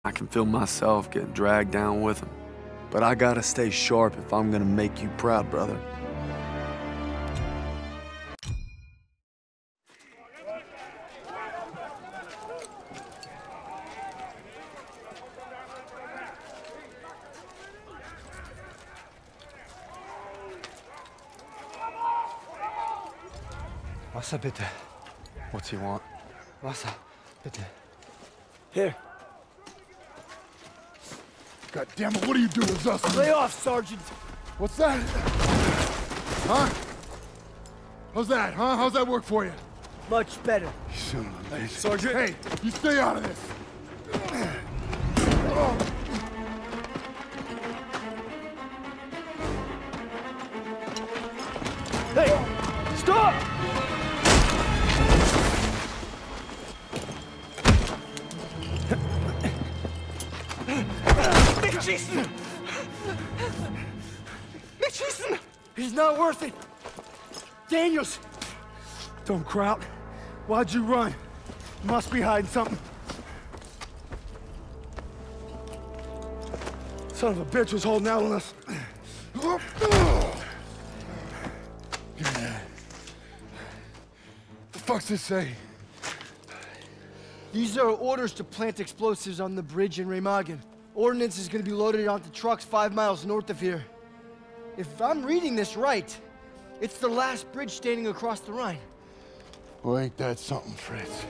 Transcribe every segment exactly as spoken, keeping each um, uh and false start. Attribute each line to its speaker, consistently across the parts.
Speaker 1: I can feel myself getting dragged down with them. But I gotta stay sharp if I'm gonna make you proud, brother.
Speaker 2: Wasser bitte.
Speaker 1: What's he want?
Speaker 2: Wasser bitte.
Speaker 1: Here.
Speaker 3: God damn it, what are you doing, Zussman?
Speaker 2: Lay off, Sergeant.
Speaker 3: What's that? Huh? How's that, huh? How's that work for you?
Speaker 2: Much better.
Speaker 3: You son of a bitch.
Speaker 1: Sergeant.
Speaker 3: Hey, you stay out of this.
Speaker 2: Hey, stop!
Speaker 4: Jason! Jason!
Speaker 2: He's not worth it! Daniels! Don't crowd. Why'd you run? You must be hiding something. Son of a bitch was holding out on us.
Speaker 3: The fuck's this say?
Speaker 2: These are orders to plant explosives on the bridge in Remagen. Ordnance is gonna be loaded onto trucks five miles north of here. If I'm reading this right, it's the last bridge standing across the Rhine.
Speaker 3: Well, ain't that something, Fritz?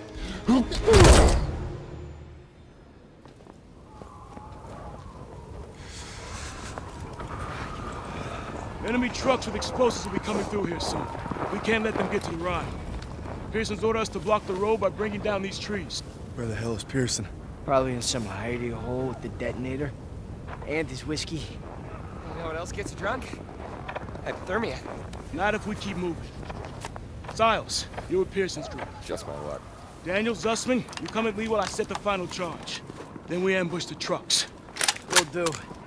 Speaker 5: Enemy trucks with explosives will be coming through here soon. We can't let them get to the Rhine. Pearson's ordered us to block the road by bringing down these trees.
Speaker 1: Where the hell is Pearson?
Speaker 2: Probably in some hidey hole with the detonator. And his whiskey.
Speaker 4: You know what else gets you drunk? Hypothermia.
Speaker 5: Not if we keep moving. Siles, you're with Pearson's group.
Speaker 4: Just my luck.
Speaker 5: Daniel, Zussman, you come at me while I set the final charge. Then we ambush the trucks.
Speaker 2: Will do.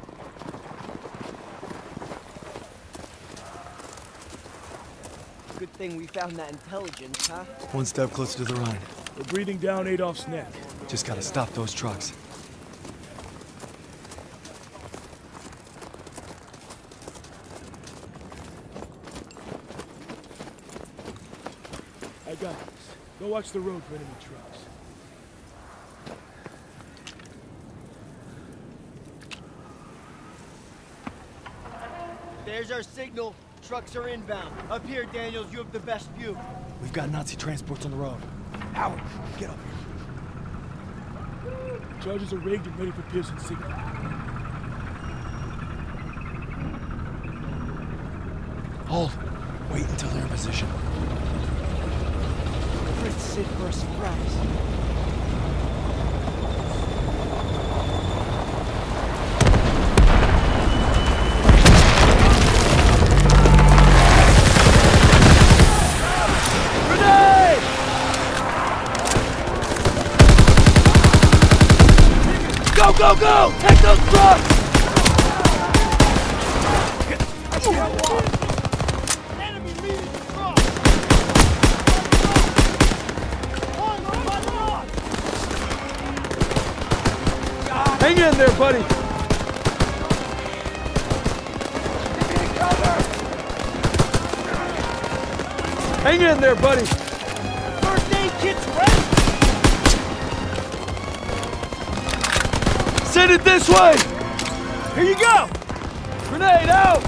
Speaker 2: Good thing we found that intelligence, huh?
Speaker 1: One step closer to the Rhine.
Speaker 5: We're breathing down Adolf's neck.
Speaker 1: Just gotta stop those trucks.
Speaker 5: I got this. Go watch the road for enemy trucks.
Speaker 2: There's our signal. Trucks are inbound. Up here, Daniels, you have the best view.
Speaker 1: We've got Nazi transports on the road. Howard, get up here.
Speaker 5: Charges are rigged and ready for Pearson's signal.
Speaker 1: Hold. Wait until they're in position.
Speaker 2: Fritz sit for a surprise.
Speaker 5: Go, go, go! Take those trucks!
Speaker 2: Enemy leading the truck!
Speaker 5: Hang in there, buddy! Hang in there, buddy!
Speaker 2: First aid kit's ready!
Speaker 5: Send it this way! Here you go! Grenade out!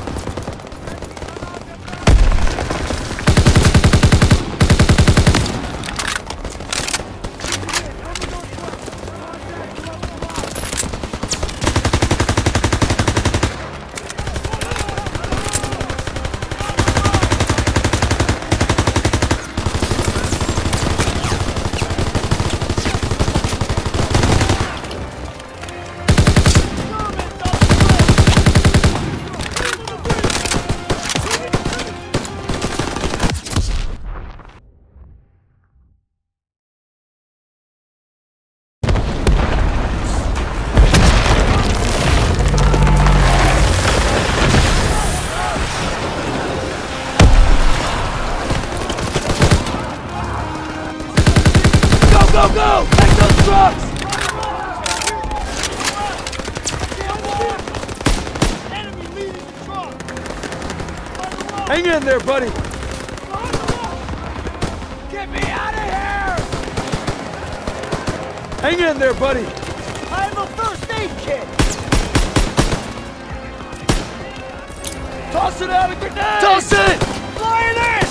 Speaker 1: Hang in there, buddy!
Speaker 2: Get me out of here!
Speaker 1: Hang in there, buddy!
Speaker 2: I have a first aid kit!
Speaker 1: Toss it out a grenade! Toss it!
Speaker 2: Fly it in!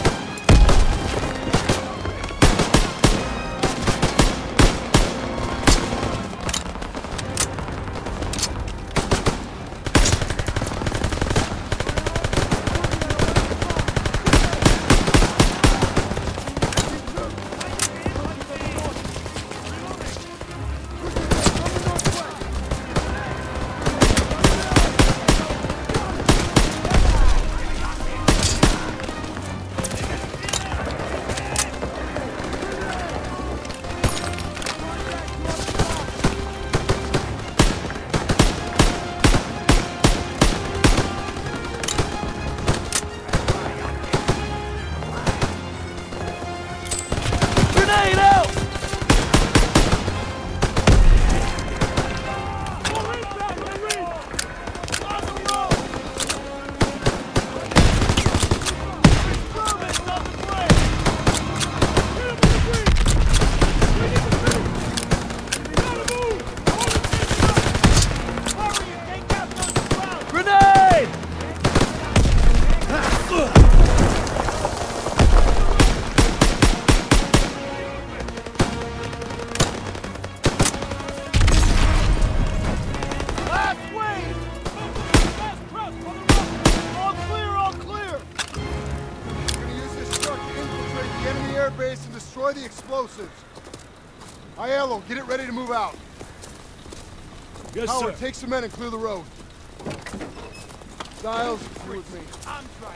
Speaker 1: Grenade out! Grenade!
Speaker 2: Last wave! All clear, all clear!
Speaker 3: We're gonna use this truck to infiltrate the enemy air base and destroy the explosives. Aiello, get it ready to move out.
Speaker 5: Yes,
Speaker 3: Howard,
Speaker 5: sir.
Speaker 3: take some men and clear the road. Stiles, you with me.
Speaker 2: I'm trying.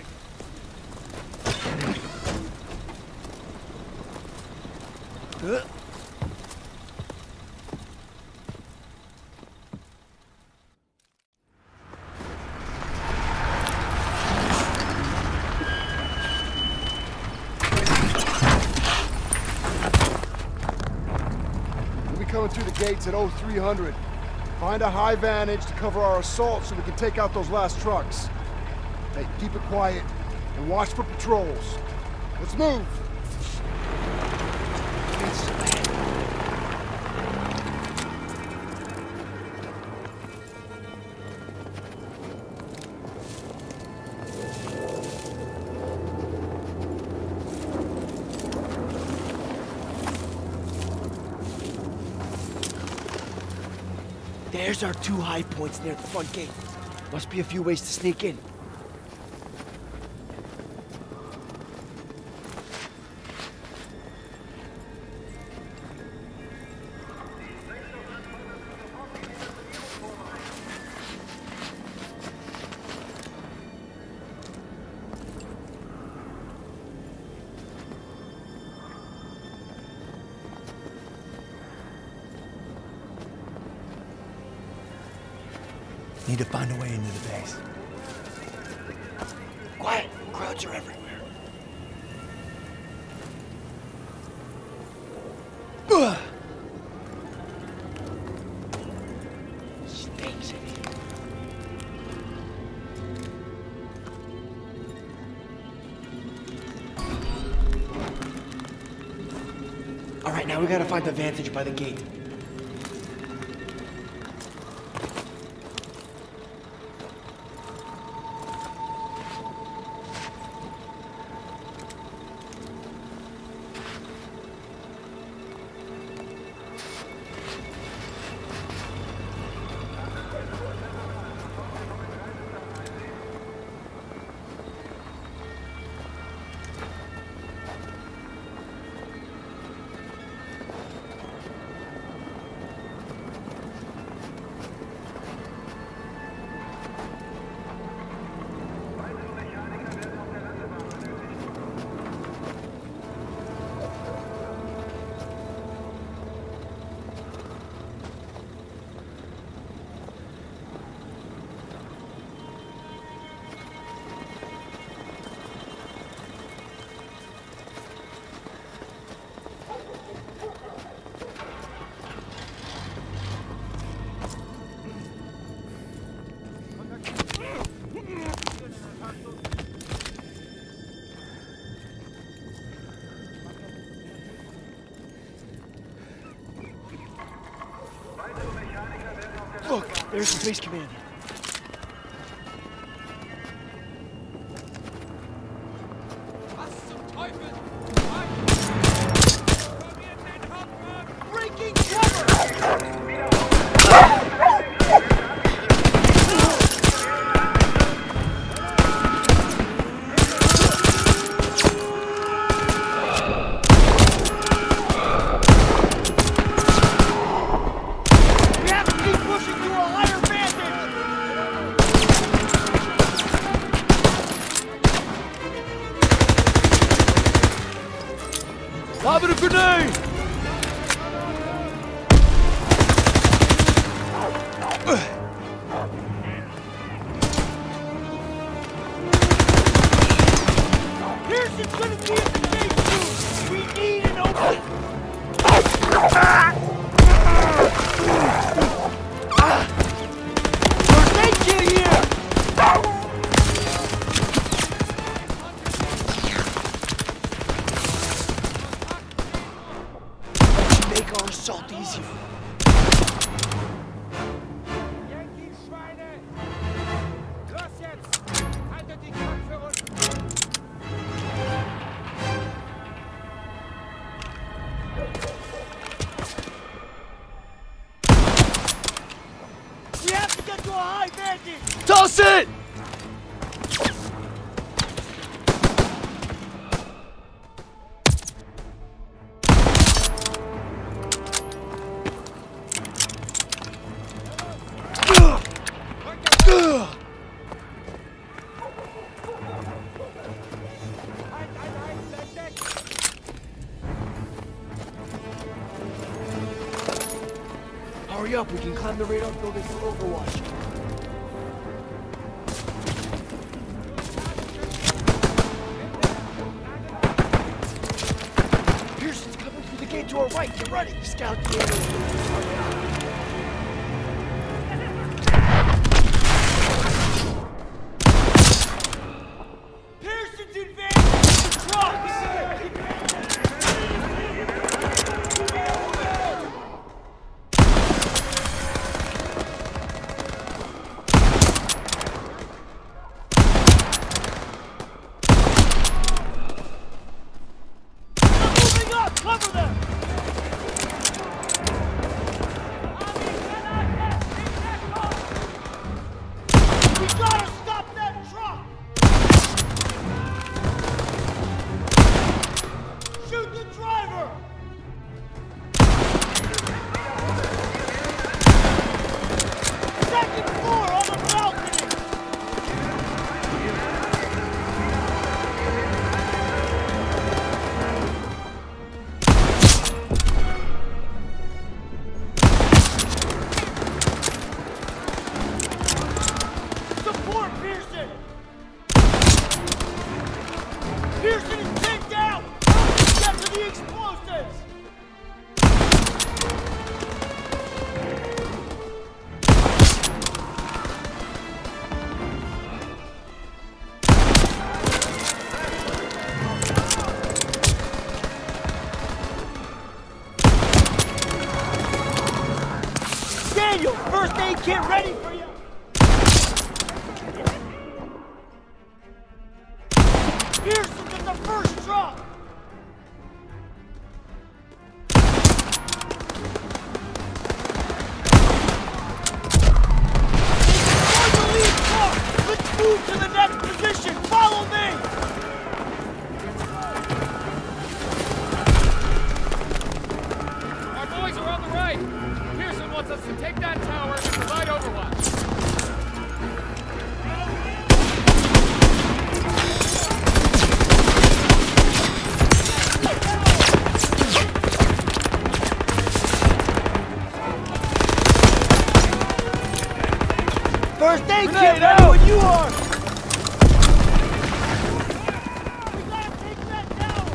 Speaker 3: We'll be coming through the gates at oh three hundred. Find a high vantage to cover our assault so we can take out those last trucks. Hey, keep it quiet and watch for patrols. Let's move!
Speaker 2: There's our two high points near the front gate. Must be a few ways to sneak in.
Speaker 6: Need to find a way into the base.
Speaker 2: Quiet! Crowds are everywhere. Ugh. Stinks in here. All right, now we gotta find the vantage by the gate. Look, there's the base command. Breaking cover!
Speaker 5: Lobbing a grenade!
Speaker 2: Pearson's gonna be at the gate soon! We need an open... First aid kit here! Make our assault easier.
Speaker 7: Schweine! Los jetzt! Haltet die Köpfe unten!
Speaker 2: We have to get to a high vantage!
Speaker 5: Toss it!
Speaker 2: Hurry up, we can climb the radar building for Overwatch. Pearson's coming through the gate to our right. Get ready, scout the area. Pearson's advancing the trucks! Cover them! We gotta stop that truck! Shoot the driver! Second floor on the balcony! Support Pearson! Pearson is pinned down! Get to the explosives! Daniel, first aid kit ready for you! Pearson's in the first truck! It's the lead car! Let's move to the next position! Follow me!
Speaker 7: Our boys are on the right! Pearson wants us to take that tower and provide overwatch.
Speaker 2: First aid kit ready when you are! We gotta take that tower!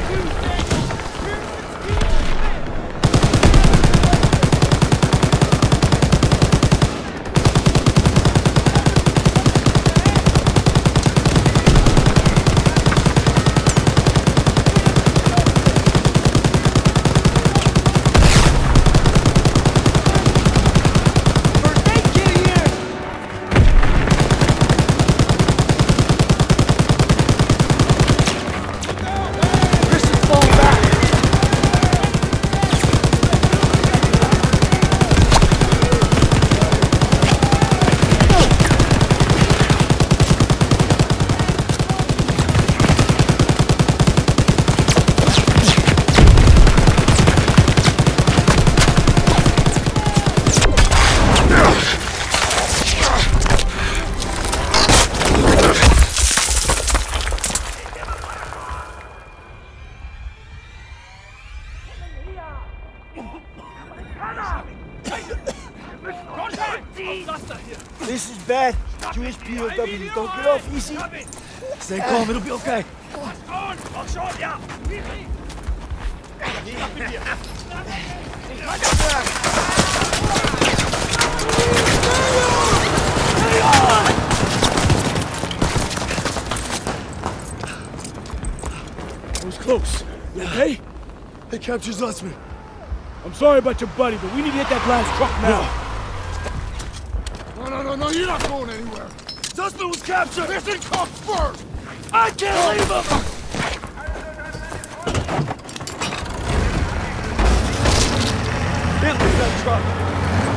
Speaker 2: This is bad. Jewish P O Ws don't get off easy.
Speaker 6: Stay calm, it'll be okay.
Speaker 5: It was close. You okay?
Speaker 1: They captured Zussman.
Speaker 5: I'm sorry about your buddy, but we need to get that last truck now.
Speaker 3: No, no, no, no, you're not going anywhere.
Speaker 1: Zussman was captured!
Speaker 3: Listen, comes first!
Speaker 5: I can't leave him!
Speaker 1: Can't leave that truck!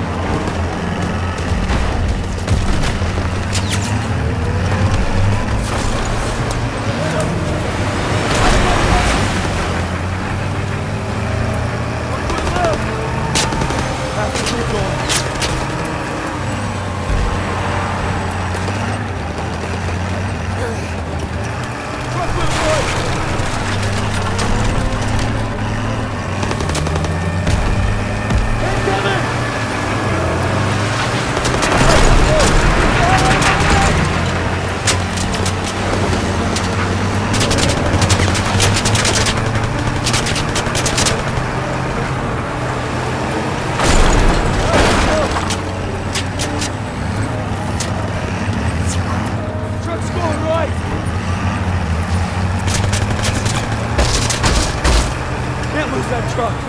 Speaker 1: That truck!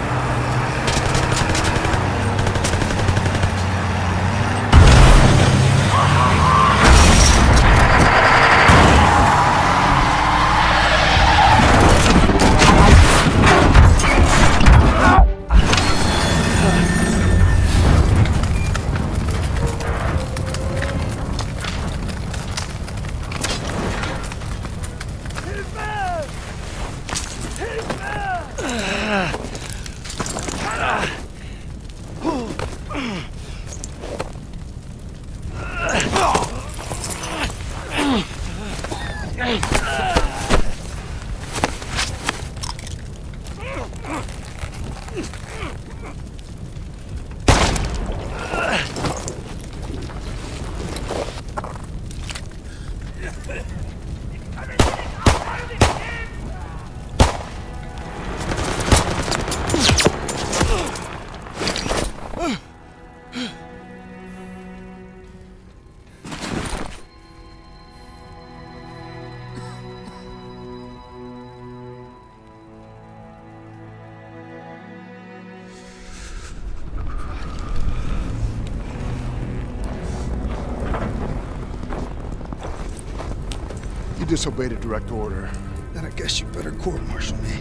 Speaker 3: You disobeyed a direct order.
Speaker 6: Then I guess you better court-martial me.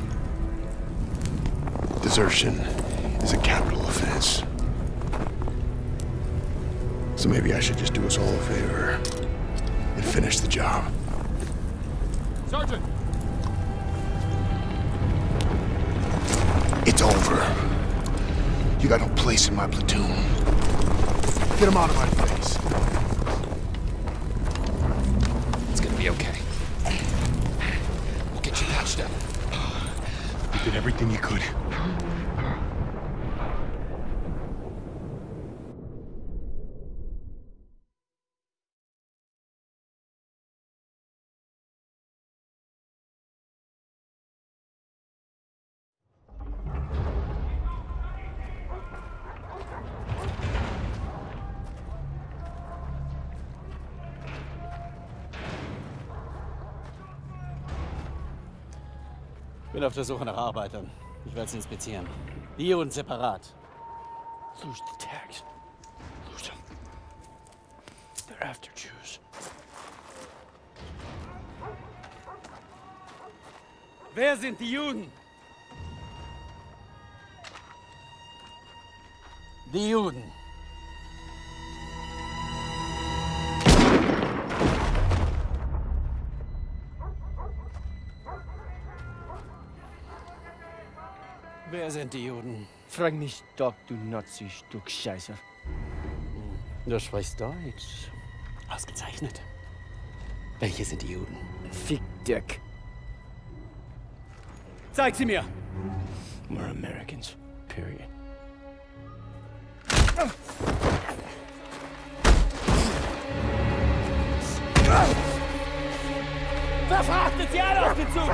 Speaker 8: Desertion is a capital offense. So maybe I should just do us all a favor and finish the job.
Speaker 7: Sergeant!
Speaker 8: It's over. You got no place in my platoon.
Speaker 3: Get him out of my face.
Speaker 4: It's gonna be okay. We'll get you patched up.
Speaker 8: You did everything you could.
Speaker 9: Bin auf der Suche nach Arbeitern. Ich werde sie inspizieren. Die und separat.
Speaker 2: Lose the tags. Lose them. They're after Jews.
Speaker 9: Wer sind die Juden? Die Juden. Wer sind die Juden?
Speaker 2: Frag mich doch, du Nazi-Stück Scheiße.
Speaker 9: Du sprichst Deutsch. Ausgezeichnet. Welche sind die Juden?
Speaker 2: Fick Dick.
Speaker 9: Zeig sie mir!
Speaker 2: We're Americans. Period.
Speaker 9: Verfrachtet sie alle auf den Zug!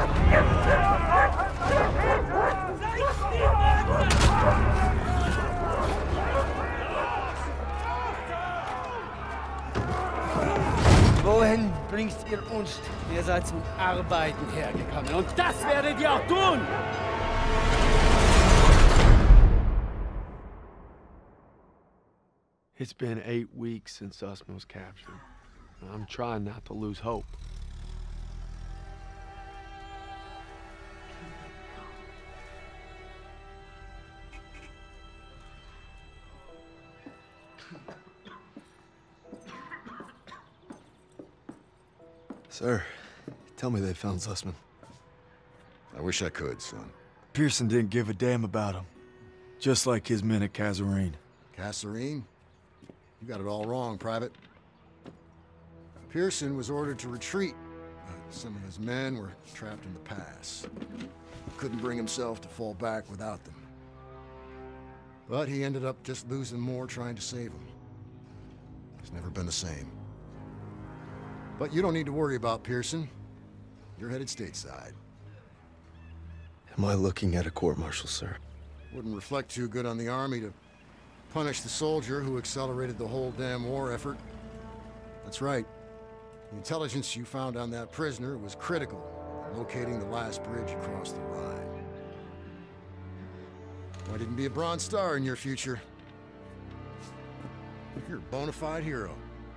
Speaker 2: Wohin bringst ihr uns?
Speaker 9: Ihr seid zum Arbeiten hergekommen und das werdet ihr auch tun!
Speaker 1: It's been eight weeks since Zussman was captured. I'm trying not to lose hope. Sir, tell me they found Zussman.
Speaker 8: I wish I could, son.
Speaker 1: Pearson didn't give a damn about him. Just like his men at Kasserine.
Speaker 8: Kasserine? You got it all wrong, Private. Pearson was ordered to retreat, but some of his men were trapped in the pass. Couldn't bring himself to fall back without them. But he ended up just losing more trying to save them. He's never been the same. But you don't need to worry about Pearson. You're headed stateside.
Speaker 1: Am I looking at a court-martial, sir?
Speaker 8: Wouldn't reflect too good on the Army to punish the soldier who accelerated the whole damn war effort. That's right. The intelligence you found on that prisoner was critical in locating the last bridge across the Rhine. Why didn't be a Bronze Star in your future? You're a bona fide hero.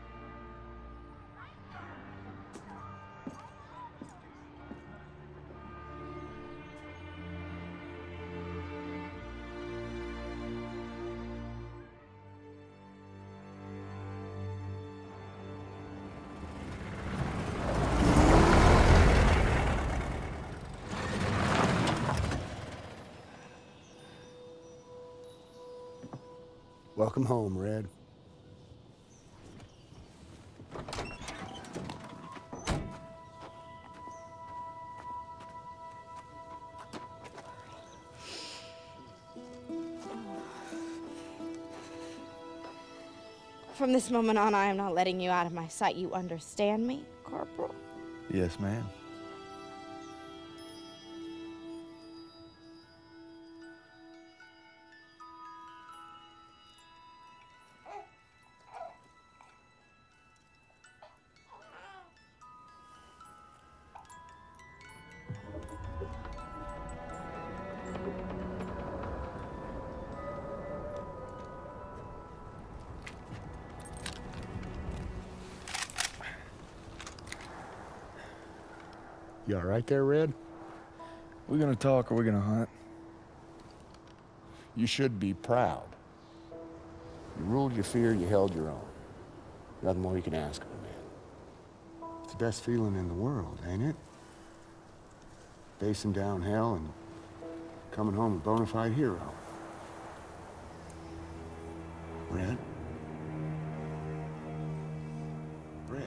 Speaker 3: Welcome home, Red.
Speaker 10: From this moment on, I am not letting you out of my sight. You understand me, Corporal?
Speaker 6: Yes, ma'am.
Speaker 3: You all right there, Red?
Speaker 6: We gonna talk or we gonna hunt?
Speaker 3: You should be proud. You ruled your fear, you held your own. Nothing more you can ask of a man. It's the best feeling in the world, ain't it? Facing down hell and coming home a bona fide hero. Red? Red?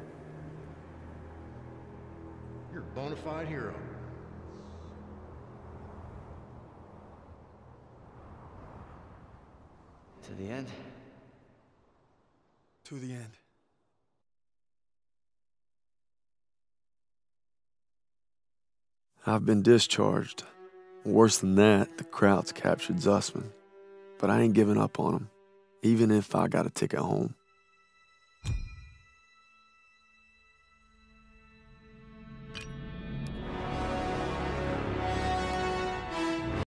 Speaker 8: You're a bona fide hero.
Speaker 2: To the end?
Speaker 1: To the end. I've been discharged. Worse than that, the Krauts captured Zussman. But I ain't giving up on him, even if I got a ticket home.